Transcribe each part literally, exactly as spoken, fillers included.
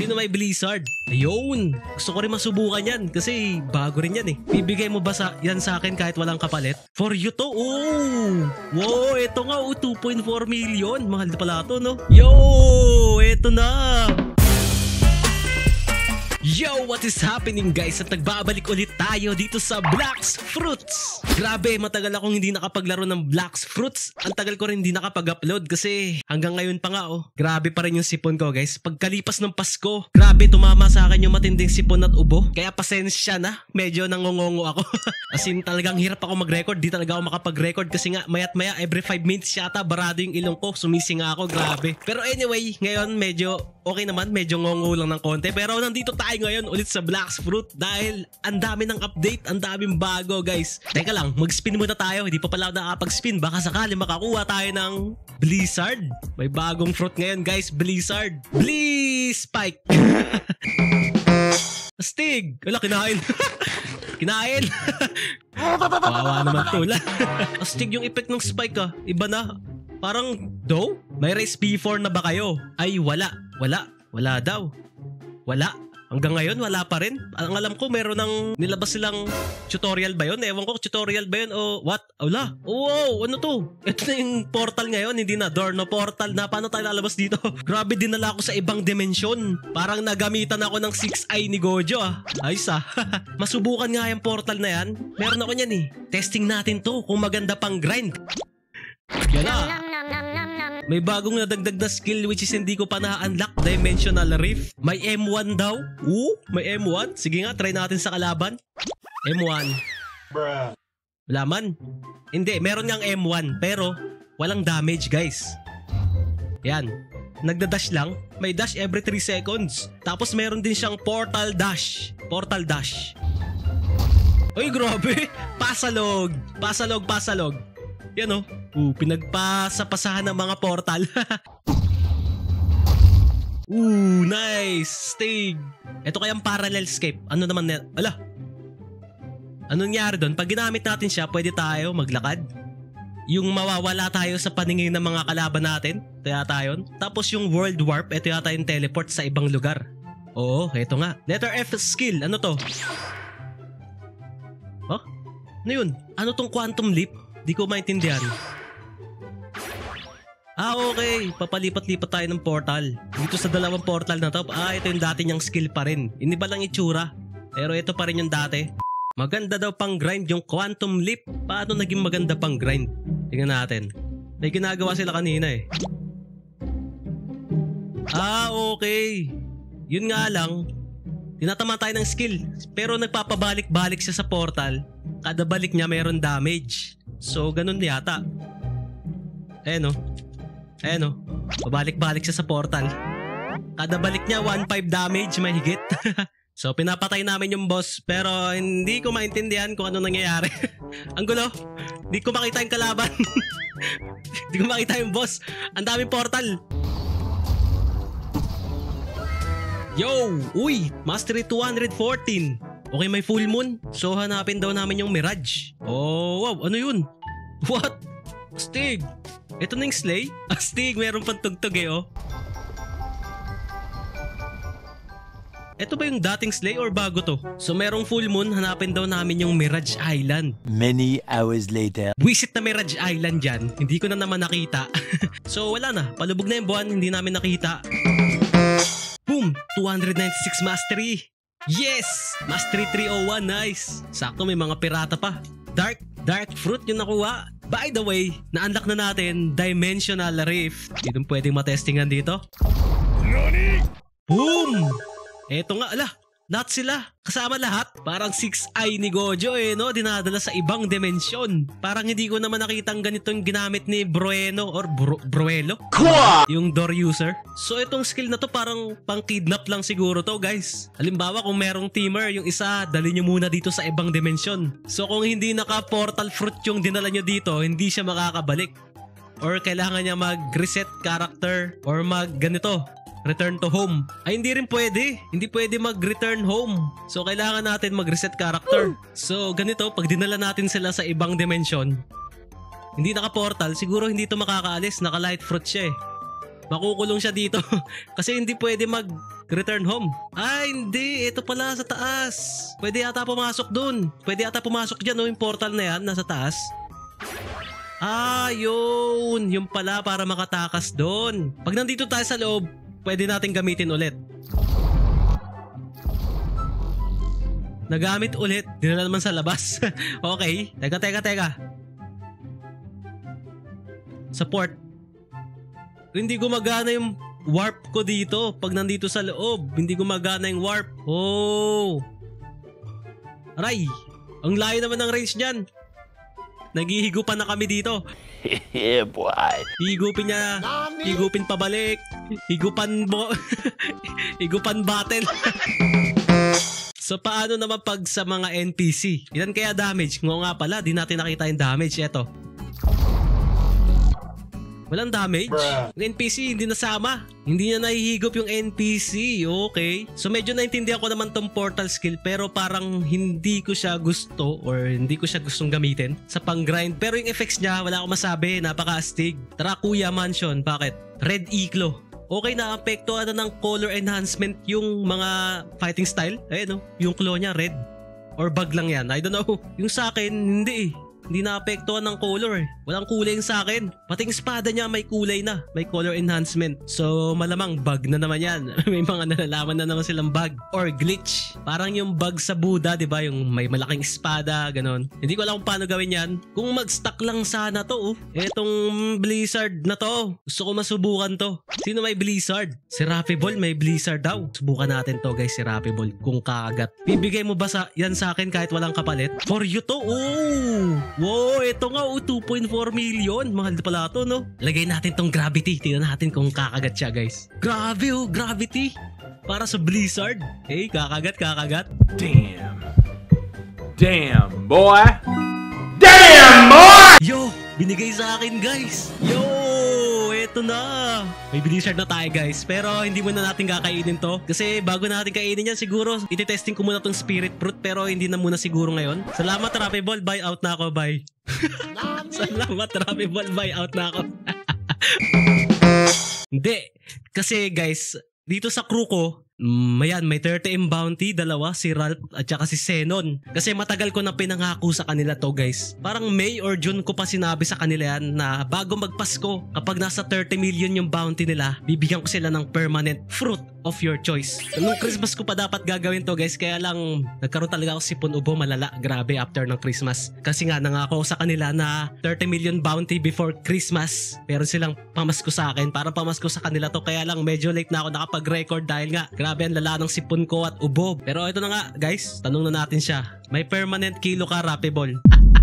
Sino may Blizzard? Ayun. Gusto ko rin masubukan yan kasi bago rin yan eh. Bibigay mo ba sa, yan sa akin kahit walang kapalit? For you to? Oh! Wow, eto nga oh, two point four million. Mahal na pala to, no? Yo! Eto na! Yo, what is happening guys? At nagbabalik ulit tayo dito sa Blox Fruits. Grabe, matagal akong hindi nakapaglaro ng Blox Fruits. Ang tagal ko rin hindi nakapag-upload kasi hanggang ngayon pa nga oh. Grabe pa rin yung sipon ko guys. Pagkalipas ng Pasko, grabe tumama sa akin yung matinding sipon at ubo. Kaya pasensya na, medyo nangongongo ako. As in talagang hirap ako mag-record. Di talaga ako makapag-record kasi nga mayat maya every five minutes yata barado yung ilong ko. Sumisinga ako, grabe. Pero anyway, ngayon medyo okay naman. Medyo ngongo lang ng konti. Pero nandito tayo ngayon ulit sa Blox Fruit dahil ang dami ng update, ang daming bago guys. Teka lang, mag-spin muna tayo. Hindi pa pala nakapag-spin. Baka sakali makakuha tayo ng Blizzard. May bagong fruit ngayon guys, Blizzard. Blizz Spike. Astig. Wala, kinain. Kinain. Wawa naman tula. Astig yung effect ng Spike ah. Iba na. Parang do? May race P four na ba kayo? Ay wala. Wala. Wala daw. Wala. Hanggang ngayon, wala pa rin. Ang alam ko, meron ng nilabas silang tutorial ba yun? Ewan ko, tutorial ba yun o what? Wala. Wow, ano to? Ito na yung portal ngayon, hindi na door, no portal na. Paano tayo lalabas dito? Grabe, dinala ako sa ibang dimensyon. Parang nagamitan ako ng six eye ni Gojo ah. Ayos ah. Masubukan nga yung portal na yan. Meron ako niyan eh. Testing natin to kung maganda pang grind. Yan na. May bagong nadagdag na skill which is hindi ko pa na-unlock, Dimensional Rift. May M one daw. Oo, may M one. Sige nga, try natin sa kalaban. M one. Bruh. Wala man. Hindi, meron ngang M one pero walang damage guys. Yan. Nagda-dash lang. May dash every three seconds. Tapos meron din siyang portal dash. Portal dash. Ay, grabe. Pasalog. Pasalog, pasalog. Yan o. Uh, pinagpasapasahan ng mga portal. Ooh, nice. Stig. Ito kayang parallel escape. Ano naman na? Ala. Anong nangyari doon? Pag ginamit natin siya, pwede tayo maglakad. Yung mawawala tayo sa paningin ng mga kalaban natin. Ito yata yun. Tapos yung world warp, ito yata yung teleport sa ibang lugar. Oo, ito nga. Letter F skill. Ano to? Huh? Ano yun? Ano tong quantum leap? Di ko maintindihan. Ah, okay. Papalipat-lipat tayo ng portal. Dito sa dalawang portal na to. Ah, ito yung dati niyang skill pa rin. Hindi ba lang itsura? Pero ito pa rin yung dati. Maganda daw pang grind yung quantum leap. Paano naging maganda pang grind? Tingnan natin. May ginagawa sila kanina eh. Ah, okay. Yun nga lang. Tinatama tayo ng skill. Pero nagpapabalik-balik siya sa portal. Kada balik niya mayroon damage. So, ganun yata. Ayan o. Ayan o. Pabalik-balik siya sa portal. Kada balik niya, one point five damage, mahigit. So, pinapatay namin yung boss. Pero, hindi ko maintindihan kung ano nangyayari. Ang gulo. Hindi ko makita yung kalaban. Hindi ko makita yung boss. Ang daming portal. Yo! Uy! Mastery two hundred fourteen. Okay, may full moon. So, hanapin daw namin yung Mirage. Oh, wow. Ano yun? What? Astig. Ito na yung Slay? Astig, meron pang tugtog eh, oh. Ito ba yung dating Slay or bago to? So, merong full moon. Hanapin daw namin yung Mirage Island. Many hours later. Visit na Mirage Island dyan. Hindi ko na naman nakita. So, wala na. Palubog na yung buwan. Hindi namin nakita. Boom! two hundred ninety-six mastery. Yes! Mastery three oh one, nice. Sakto, may mga pirata pa. Dark, dark fruit yung nakuha. By the way, na-unlock na natin Dimensional Rift. Dito pwedeng matestingan dito. Boom! Eto nga, ala, lahat sila. Kasama lahat. Parang six eye ni Gojo eh, no? Dinadala sa ibang dimensyon. Parang hindi ko naman nakitang ganitong ginamit ni Brueno or Bro Bruelo. Kwa! Yung door user. So itong skill na to parang pang-kidnap lang siguro to guys. Halimbawa kung merong teamer, yung isa, dali nyo muna dito sa ibang dimensyon. So kung hindi naka-portal fruit yung dinala nyo dito, hindi siya makakabalik. Or kailangan niya mag-reset character or mag-ganito. Return to home. Ay, hindi rin pwede. Hindi pwede mag-return home. So, kailangan natin mag-reset character. So, ganito, pag dinala natin sila sa ibang dimensyon, hindi naka-portal, siguro hindi ito makakaalis. Naka-light fruit siya eh. Makukulong siya dito. Kasi hindi pwede mag Return home. Ay, hindi. Ito pala sa taas. Pwede yata pumasok dun. Pwede yata pumasok dyan, no? Yung portal na yan, nasa taas. Ah, yun. Yung pala para makatakas dun. Pag nandito tayo sa loob, pwede natin gamitin ulit. Nagamit ulit. Dinala naman sa labas. Okay. Teka, teka, teka. Support. Hindi gumagana yung warp ko dito pag nandito sa loob. Hindi gumagana yung warp. Oh. Aray. Ang layo naman ng range niyan. Naghihigupan na kami dito. Yeah, boy. Higupin niya. Higupin pabalik. Higupan bo. Higupan battle. So paano naman pag sa mga N P C? Ilan kaya damage? Ngo nga pala, di natin nakita yung damage. Eto. Walang damage. Yung N P C hindi nasama. Hindi niya nahihigop yung N P C. Okay. So medyo naintindihan ko naman tong portal skill pero parang hindi ko siya gusto or hindi ko siya gustong gamitin sa pang-grind. Pero yung effects niya, wala akong masabi. Napaka-astig. Tara Kuya Mansion. Bakit? Red Eclo. Okay na, apektuhan na ng color enhancement yung mga fighting style. Ayun, no? Yung claw niya, red. Or bug lang yan. I don't know. Yung sa akin, hindi eh. Hindi naapektuhan ng color eh. Walang kulay yung sa akin. Pati yung espada niya may kulay na. May color enhancement. So malamang bug na naman yan. May mga nalalaman na naman silang bug. Or glitch. Parang yung bug sa Buddha, di ba? Yung may malaking espada, ganon. Hindi ko alam kung paano gawin yan. Kung mag-stack lang sana to, oh. Etong Blizzard na to. Gusto ko masubukan to. Sino may Blizzard? Si Raffy Ball may Blizzard daw. Subukan natin to guys, si Raffy Ball. Kung kakagat. Bibigay mo ba sa, yan sa akin kahit walang kapalit? For you to, oh! Wow, ito nga oh, two point four million. Mahal pala ito, no? Lagay natin tong gravity. Tingnan natin kung kakagat siya, guys. Grabe oh, gravity. Para sa Blizzard. Hey, kakagat, kakagat. Damn. Damn, boy. Damn, boy! Yo, binigay sa akin, guys. Yo, eto na. May Blizzard na tayo, guys. Pero hindi muna natin kakainin to. Kasi bago natin kainin yan, siguro ititesting ko muna tong Spirit Fruit. Pero hindi na muna siguro ngayon. Salamat, Raffy Ball. Bye, out na ako. Bye. Salamat, Raffy Ball. Bye, out na ako. Hindi. Kasi, guys, dito sa crew ko, Mm, ayan, may thirty M bounty, dalawa, si Ralph at saka si Xenon. Kasi matagal ko na pinangako sa kanila to, guys. Parang May or June ko pa sinabi sa kanila yan na bago magpasko, kapag nasa thirty million yung bounty nila, bibigyan ko sila ng permanent fruit of your choice. Nung Christmas ko pa dapat gagawin to, guys, kaya lang nagkaroon talaga ako sipon ubo malala, grabe after ng Christmas. Kasi nga nangako sa kanila na thirty million bounty before Christmas. Pero silang pamasko sa akin, para pamasko sa kanila to, kaya lang medyo late na ako nakapag-record dahil nga grabe ang lala ng sipon ko at ubo. Pero ito na nga, guys, tanong na natin siya. May permanent kilo ka, Raffy Ball?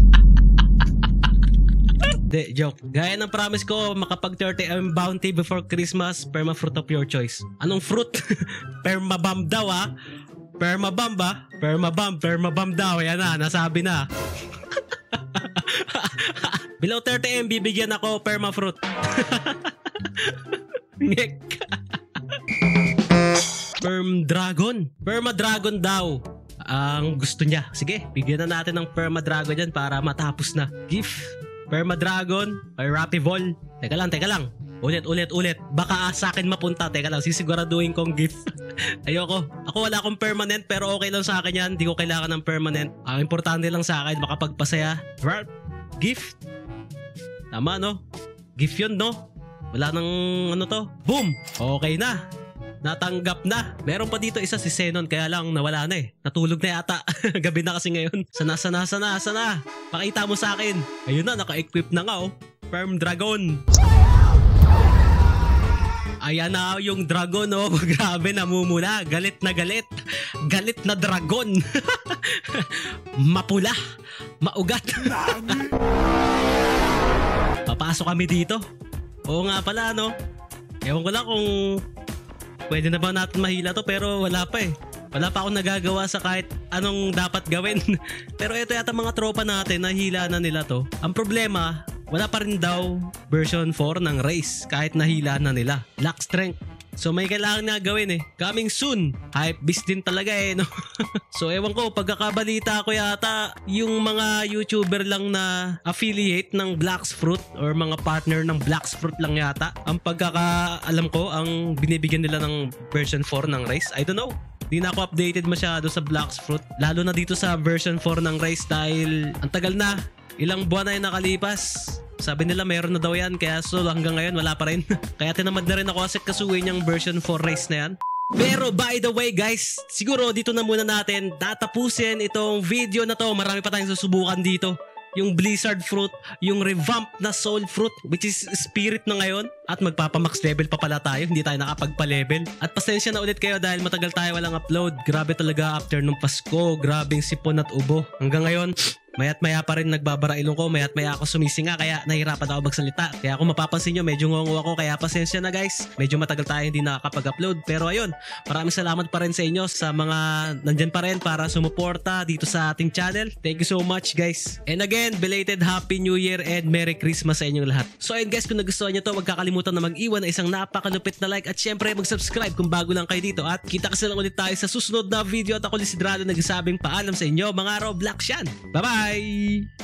De, joke. Gaya ng promise ko, makapag thirty M bounty before Christmas, perma fruit of your choice. Anong fruit? Permabam daw ah. Permabam ba? Permabam, permabam daw. Yan na, nasabi na. Below thirty M, bibigyan ako perma fruit. Ngek. Perm Dragon. Perma Dragon daw ang gusto niya. Sige, bigyan na natin ng Perma Dragon dyan para matapos na. Gift. Perma Dragon or Raffy Ball. Teka lang, teka lang. Ulit, ulit, ulit. Baka sa akin mapunta. Teka lang, sisiguraduhin kong gift. Ayoko. Ako wala akong permanent pero okay lang sa akin yan. Hindi ko kailangan ng permanent. Ang importante lang sa akin, makapagpasaya. Gift. Tama, no? Gift yun, no? Wala nang ano to. Boom! Okay na. Natanggap na. Meron pa dito isa si Xenon, kaya lang nawala na eh. Natulog na yata. Gabi na kasi ngayon. Sana, sana, sana, sana. Pakita mo sa akin. Ayun na, naka-equip na nga oh. Perm Dragon. Ayan na yung dragon oh. Grabe, namumula. Galit na galit. Galit na dragon. Mapula. Maugat. Papasok kami dito. Oo nga pala no. Ewan ko lang kung pwede na ba natin mahila to, pero wala pa eh. Wala pa akong nagagawa sa kahit anong dapat gawin. Pero ito yata mga tropa natin, nahila na nila to. Ang problema, wala pa rin daw version four ng race kahit nahila na nila. Lack strength. So may kailangan nga gawin eh. Coming soon. Hype beast din talaga eh, no? So ewan ko, pagkakabalita ko yata, yung mga YouTuber lang na affiliate ng Black's Fruit or mga partner ng Black's Fruit lang yata, ang pagkakaalam ko, ang binibigyan nila ng version four ng Rise. I don't know. Di na ako updated masyado sa Black's Fruit. Lalo na dito sa version four ng Rise dahil ang tagal na. Ilang buwan na yung nakalipas. Sabi nila meron na daw yan, kaya so hanggang ngayon wala pa rin. Kaya tinamad na rin ako kasi kasuhin yung version four Rise na yan. Pero by the way guys, siguro dito na muna natin tatapusin itong video na to. Marami pa tayong susubukan dito. Yung Blizzard Fruit, yung revamp na Soul Fruit, which is Spirit na ngayon. At magpapamax level pa pala tayo, hindi tayo nakapagpa-level. At pasensya na ulit kayo dahil matagal tayo walang upload. Grabe talaga after nung Pasko, grabing sipon at ubo. Hanggang ngayon, mayat maya pa rin nagbabara ilong ko, mayat maya ako sumisinga, kaya nahirapan ako magsalita. Kaya kung mapapansin nyo, medyo ngongo ako, kaya pasensya na guys. Medyo matagal tayo hindi nakakapag-upload. Pero ayun, maraming salamat pa rin sa inyo, sa mga nandyan pa rin para sumuporta dito sa ating channel. Thank you so much guys. And again, belated Happy New Year and Merry Christmas sa inyong lahat. So ayun guys, kung nagustuhan nyo to, huwag kakalimutan na mag-iwan na isang napakalupit na like at syempre mag-subscribe kung bago lang kayo dito. At kita kasi lang ulit tayo sa susunod na video at ako si Drado nagsasabing paalam sa inyo mga Roblox yan. Bye bye!